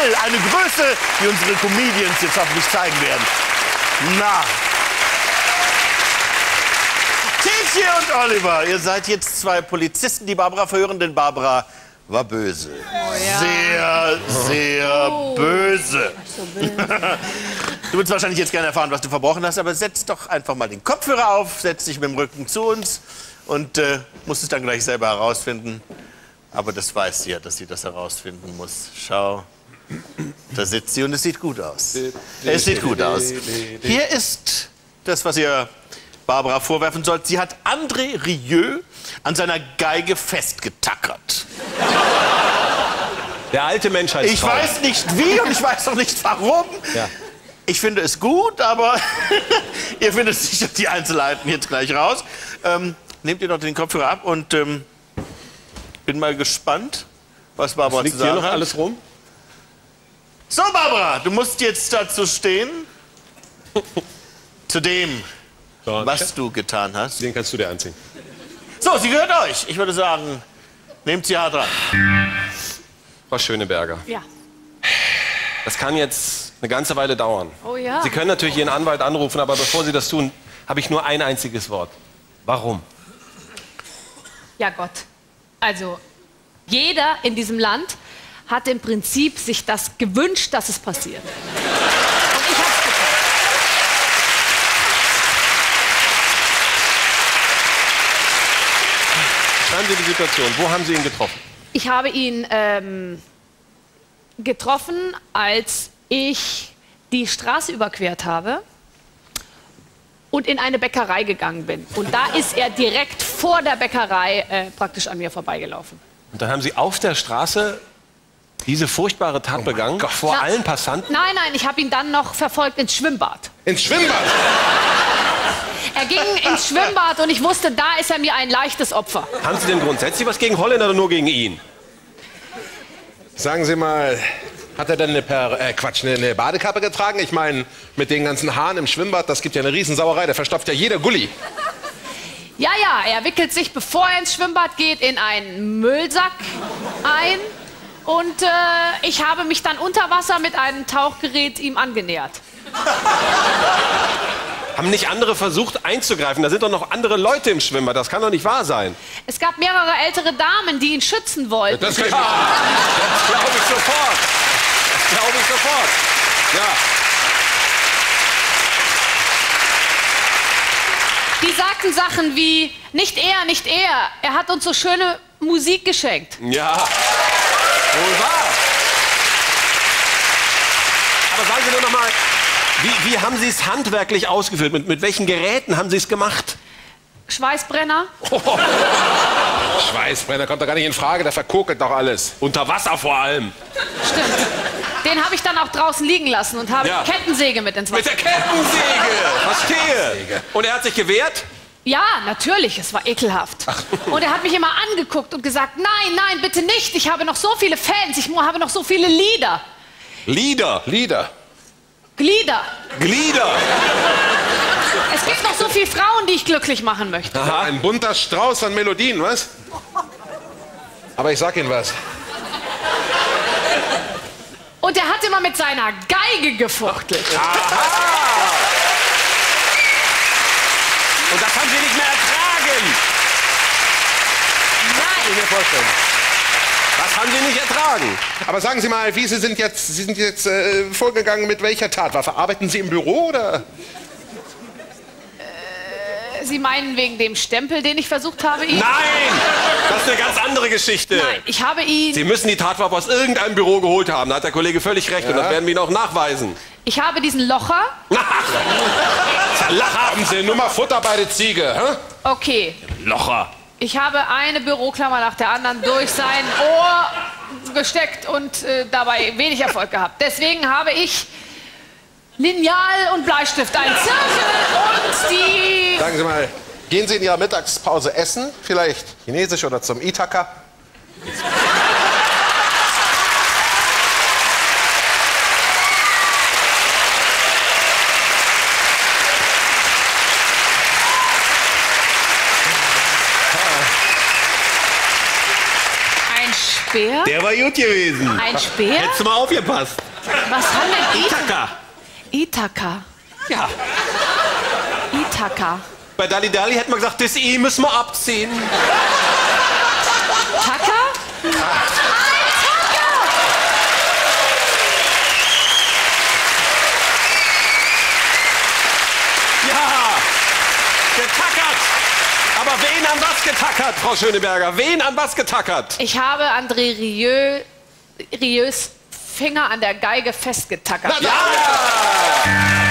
Hall, eine Größe, die unsere Comedians jetzt hoffentlich zeigen werden. Na. Tietje und Oliver, ihr seid jetzt zwei Polizisten, die Barbara verhören, denn Barbara war böse. Oh, ja. Sehr, sehr böse. So böse. Du willst wahrscheinlich jetzt gerne erfahren, was du verbrochen hast, aber setz doch einfach mal den Kopfhörer auf, setz dich mit dem Rücken zu uns und musst es dann gleich selber herausfinden. Aber das weiß sie ja, dass sie das herausfinden muss. Schau, da sitzt sie und es sieht gut aus. Es sieht gut aus. Hier ist das, was ihr Barbara vorwerfen sollt. Sie hat André Rieu an seiner Geige festgetackert. Der alte Menschheitstraum. Ich weiß nicht wie und ich weiß auch nicht warum. Ja. Ich finde es gut, aber ihr findet sicher die Einzelheiten jetzt gleich raus. Nehmt ihr noch den Kopfhörer ab und bin mal gespannt, was Barbara zu sagen hat. Liegt hier noch alles rum? So, Barbara, du musst jetzt dazu stehen. Zu dem, was du getan hast. Den kannst du dir anziehen. So, sie gehört euch. Ich würde sagen, nehmt sie hart dran. Frau Schöneberger, Ja. das kann jetzt eine ganze Weile dauern. Oh ja. Sie können natürlich Ihren Anwalt anrufen, aber bevor Sie das tun, habe ich nur ein einziges Wort. Warum? Ja, Gott. Also, jeder in diesem Land hat im Prinzip sich das gewünscht, dass es passiert. Und ich hab's getan. Schreiben Sie die Situation. Wo haben Sie ihn getroffen? Ich habe ihn getroffen, als ich die Straße überquert habe und in eine Bäckerei gegangen bin. Und da ist er direkt vor der Bäckerei praktisch an mir vorbeigelaufen. Und dann haben Sie auf der Straße diese furchtbare Tat begangen, vor allen Passanten? Nein, nein, ich habe ihn dann noch verfolgt ins Schwimmbad. Ins Schwimmbad? Er ging ins Schwimmbad und ich wusste, da ist er mir ein leichtes Opfer. Haben Sie denn grundsätzlich was gegen Holländer oder nur gegen ihn? Sagen Sie mal, hat er denn eine Badekappe getragen? Ich meine, mit den ganzen Haaren im Schwimmbad, das gibt ja eine Riesensauerei, da verstopft ja jeder Gully. Ja, ja, er wickelt sich, bevor er ins Schwimmbad geht, in einen Müllsack ein. Und ich habe mich dann unter Wasser mit einem Tauchgerät ihm angenähert. Haben nicht andere versucht einzugreifen? Da sind doch noch andere Leute im Schwimmbad. Das kann doch nicht wahr sein. Es gab mehrere ältere Damen, die ihn schützen wollten. Das kann ich Das glaube ich sofort. Das glaube ich sofort. Ja. Die sagten Sachen wie, nicht er, nicht er. Er hat uns so schöne Musik geschenkt. Ja. Wohl wahr. Aber sagen Sie doch noch mal, wie haben Sie es handwerklich ausgeführt? Mit welchen Geräten haben Sie es gemacht? Schweißbrenner. Schweißbrenner kommt doch gar nicht in Frage, der verkokelt doch alles. Unter Wasser vor allem. Stimmt. Den habe ich dann auch draußen liegen lassen und habe Ja. die Kettensäge mit ins Mit Wasser. der Kettensäge. Verstehe. Und er hat sich gewehrt? Ja, natürlich, es war ekelhaft. Und er hat mich immer angeguckt und gesagt, nein, nein, bitte nicht. Ich habe noch so viele Fans, ich habe noch so viele Lieder. Lieder. Lieder. Glieder. Glieder. Es gibt noch so viele Frauen, die ich glücklich machen möchte. Ein bunter Strauß an Melodien, was? Aber ich sag Ihnen was. Und er hat immer mit seiner Geige gefuchtelt. Und das haben Sie nicht mehr ertragen. Kann ich mir vorstellen. Das haben Sie nicht ertragen. Aber sagen Sie mal, wie Sie sind jetzt vorgegangen, mit welcher Tatwaffe? Arbeiten Sie im Büro oder? Sie meinen wegen dem Stempel, den ich versucht habe, ihn... Nein, das ist eine ganz andere Geschichte. Nein, ich habe ihn... Sie müssen die Tatwaffe aus irgendeinem Büro geholt haben. Da hat der Kollege völlig recht und das werden wir Ihnen auch nachweisen. Ich habe diesen Locher... Haben Sie nur mal Futter bei der Ziege, hä? Okay, Locher. ich habe eine Büroklammer nach der anderen durch sein Ohr gesteckt und dabei wenig Erfolg gehabt. Deswegen habe ich Lineal und Bleistift, ein Zirkel und die... Sagen Sie mal, gehen Sie in Ihrer Mittagspause essen? Vielleicht chinesisch oder zum Ithaka? Ein Speer? Der war gut gewesen. Ein Speer? Hättest du mal aufgepasst. Was haben denn Ithaka. Ithaka. Ja. Ithaka. Bei Dalli Dalli hätte man gesagt, das I müssen wir abziehen. Taka? Ja, getackert. Aber wen an was getackert, Frau Schöneberger? Wen an was getackert? Ich habe André Rieux Finger an der Geige festgetackert. Ja!